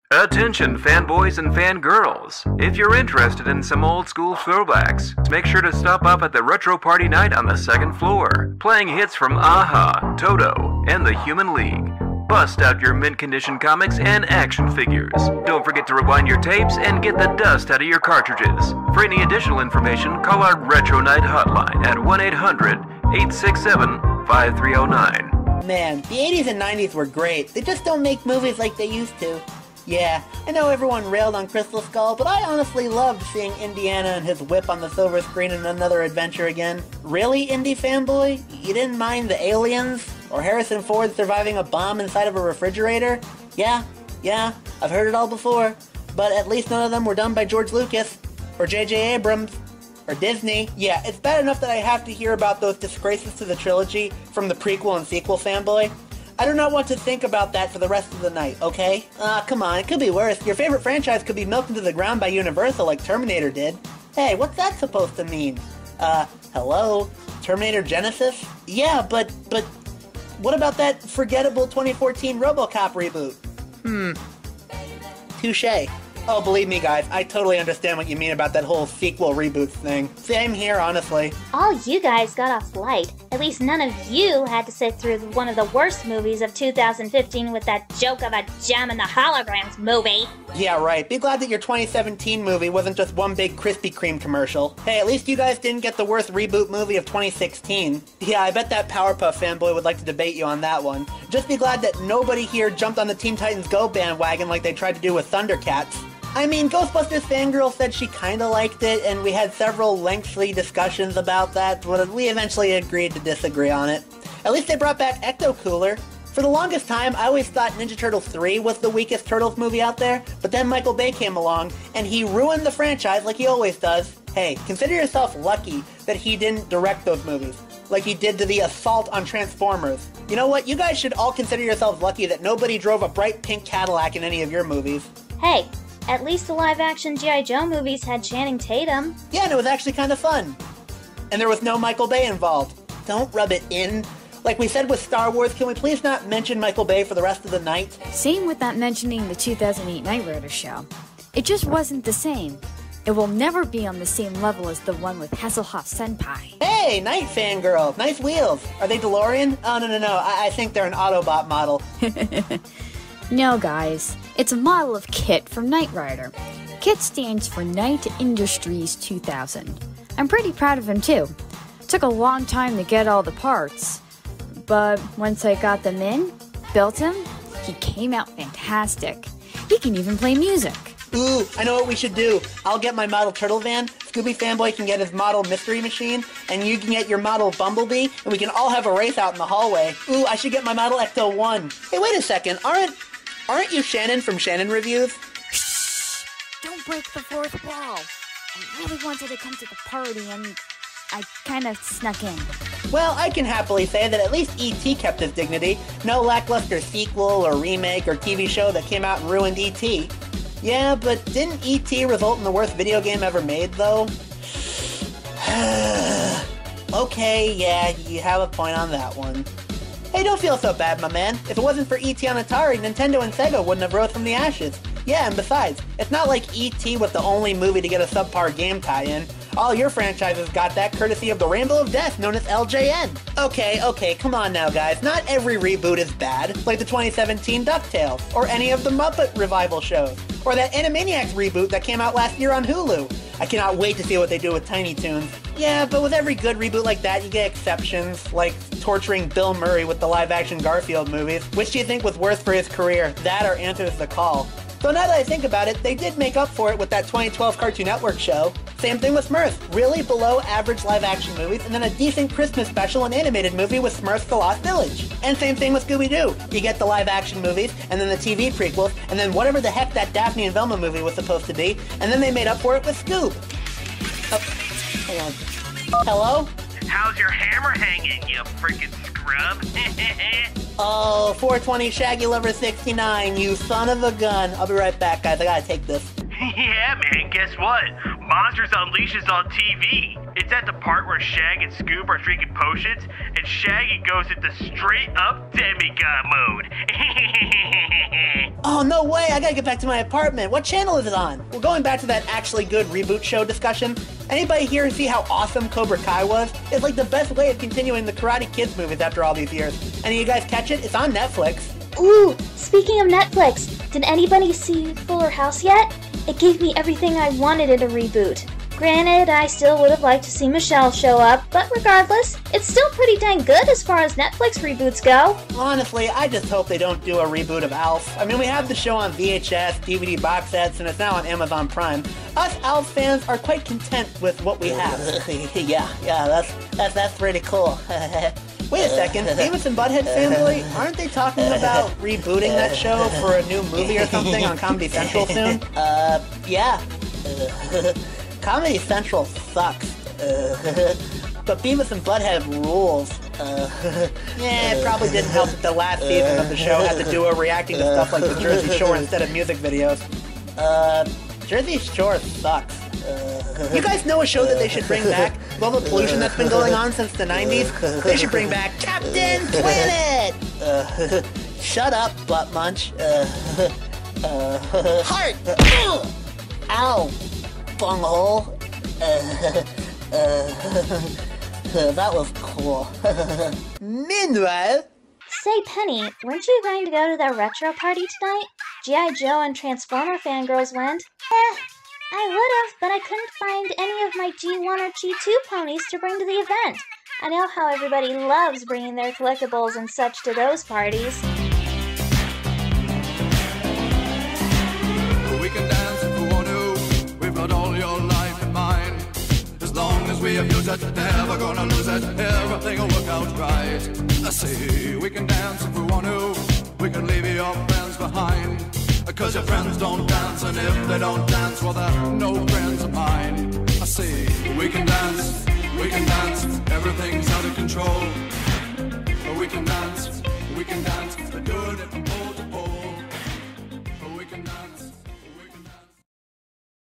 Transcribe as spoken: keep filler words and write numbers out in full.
Attention fanboys and fangirls. If you're interested in some old school throwbacks, make sure to stop up at the Retro Party Night on the second floor, playing hits from a-ha, Toto, and the Human League. Bust out your mint condition comics and action figures. Don't forget to rewind your tapes and get the dust out of your cartridges. For any additional information, call our Retro Night hotline at one eight hundred, eight six seven, five three zero nine. Man, the eighties and nineties were great. They just don't make movies like they used to. Yeah, I know everyone railed on Crystal Skull, but I honestly loved seeing Indiana and his whip on the silver screen in another adventure again. Really, indie fanboy? You didn't mind the aliens? Or Harrison Ford surviving a bomb inside of a refrigerator? Yeah, yeah, I've heard it all before. But at least none of them were done by George Lucas, or J J Abrams, or Disney. Yeah, it's bad enough that I have to hear about those disgraces to the trilogy from the prequel and sequel fanboy. I do not want to think about that for the rest of the night, okay? Ah, uh, come on, it could be worse. Your favorite franchise could be milked into the ground by Universal like Terminator did. Hey, what's that supposed to mean? Uh, hello? Terminator Genesis? Yeah, but, but, what about that forgettable twenty fourteen RoboCop reboot? Hmm. Touché. Oh, believe me, guys, I totally understand what you mean about that whole sequel reboot thing. Same here, honestly. All you guys got off light. At least none of you had to sit through one of the worst movies of two thousand fifteen with that joke of a Gem and the Holograms movie. Yeah, right. Be glad that your twenty seventeen movie wasn't just one big Krispy Kreme commercial. Hey, at least you guys didn't get the worst reboot movie of twenty sixteen. Yeah, I bet that Powerpuff fanboy would like to debate you on that one. Just be glad that nobody here jumped on the Teen Titans Go bandwagon like they tried to do with Thundercats. I mean, Ghostbusters Fangirl said she kinda liked it, and we had several lengthy discussions about that, but we eventually agreed to disagree on it. At least they brought back Ecto Cooler. For the longest time, I always thought Ninja Turtles three was the weakest Turtles movie out there, but then Michael Bay came along, and he ruined the franchise like he always does. Hey, consider yourself lucky that he didn't direct those movies, like he did to the Assault on Transformers. You know what? You guys should all consider yourselves lucky that nobody drove a bright pink Cadillac in any of your movies. Hey, at least the live-action G I. Joe movies had Channing Tatum. Yeah, and it was actually kind of fun. And there was no Michael Bay involved. Don't rub it in. Like we said with Star Wars, can we please not mention Michael Bay for the rest of the night? Same with not mentioning the two thousand eight Knight Rider show. It just wasn't the same. It will never be on the same level as the one with Hasselhoff Senpai. Hey, Night Fangirl! Nice wheels! Are they DeLorean? Oh, no, no, no. I, I think they're an Autobot model. No, guys. It's a model of KITT from Knight Rider. KITT stands for Knight Industries two thousand. I'm pretty proud of him, too. Took a long time to get all the parts, but once I got them in, built him, he came out fantastic. He can even play music. Ooh, I know what we should do. I'll get my model Turtle Van, Scooby Fanboy can get his model Mystery Machine, and you can get your model Bumblebee, and we can all have a race out in the hallway. Ooh, I should get my model Ecto one. Hey, wait a second, aren't... Aren't you Shannon from Shannon Reviews? Shh! Don't break the fourth wall. I really wanted to come to the party and I kind of snuck in. Well, I can happily say that at least E T kept his dignity. No lackluster sequel or remake or T V show that came out and ruined E T. Yeah, but didn't E T result in the worst video game ever made, though? Okay, yeah, you have a point on that one. Hey, don't feel so bad, my man. If it wasn't for E T on Atari, Nintendo and Sega wouldn't have rose from the ashes. Yeah, and besides, it's not like E T was the only movie to get a subpar game tie-in. All your franchises got that courtesy of the Rainbow of Death known as L J N. Okay, okay, come on now, guys. Not every reboot is bad, like the twenty seventeen DuckTales, or any of the Muppet revival shows, or that Animaniacs reboot that came out last year on Hulu. I cannot wait to see what they do with Tiny Toons. Yeah, but with every good reboot like that, you get exceptions, like torturing Bill Murray with the live-action Garfield movies. Which do you think was worse for his career, that or Answers the Call? So now that I think about it, they did make up for it with that twenty twelve Cartoon Network show. Same thing with Smurfs. Really below average live-action movies, and then a decent Christmas special and animated movie with Smurfs The Lost Village. And same thing with Scooby-Doo. You get the live-action movies, and then the T V prequels, and then whatever the heck that Daphne and Velma movie was supposed to be, and then they made up for it with Scoob. Oh, hold on. Hello? How's your hammer hanging, you freaking scrub? Oh, four twenty Shaggy Lover sixty-nine, you son of a gun. I'll be right back, guys. I gotta take this. Yeah, man, guess what? Monsters Unleashed is on T V. It's at the part where Shag and Scoob are drinking potions, and Shaggy goes into straight-up demigod mode. Oh, no way! I gotta get back to my apartment. What channel is it on? We're going back to that actually good reboot show discussion. Anybody here see how awesome Cobra Kai was? It's like the best way of continuing the Karate Kids movies after all these years. Any of you guys catch it? It's on Netflix. Ooh, speaking of Netflix, did anybody see Fuller House yet? It gave me everything I wanted in a reboot. Granted, I still would have liked to see Michelle show up, but regardless, it's still pretty dang good as far as Netflix reboots go. Honestly, I just hope they don't do a reboot of Alf. I mean, we have the show on V H S, D V D box sets, and it's now on Amazon Prime. Us Alf fans are quite content with what we have. yeah, yeah, that's, that's, that's pretty cool. Wait a second, Beavis and Butthead fanboy, aren't they talking about rebooting that show for a new movie or something on Comedy Central soon? Uh, yeah. Comedy Central sucks. Uh, but Beavis and Butthead rules. Uh, yeah, it probably didn't help that the last season of the show had to do a reacting to stuff like the Jersey Shore instead of music videos. Uh, Jersey Shore sucks. Uh, you guys know a show that they should bring back? With all the pollution that's been going on since the nineties? They should bring back Captain Planet! Uh, shut up, butt munch. Uh, uh, heart! Ow! Bunghole. Uh, uh, that was cool. Meanwhile... Say, Penny, weren't you going to go to the retro party tonight? G I. Joe and Transformer fangirls went. Eh, I would've, but I couldn't find any of my G one or G two ponies to bring to the event. I know how everybody loves bringing their collectibles and such to those parties. We can dance if we want to. We've got all your life in mind. As long as we abuse it, never gonna lose it. Everything will work out right. I say we can dance if we want to. We can leave your friends behind. Cause your friends don't dance, and if they don't dance, well they're no friends of mine. I say we can dance, we can dance. Everything's out of control. We can dance.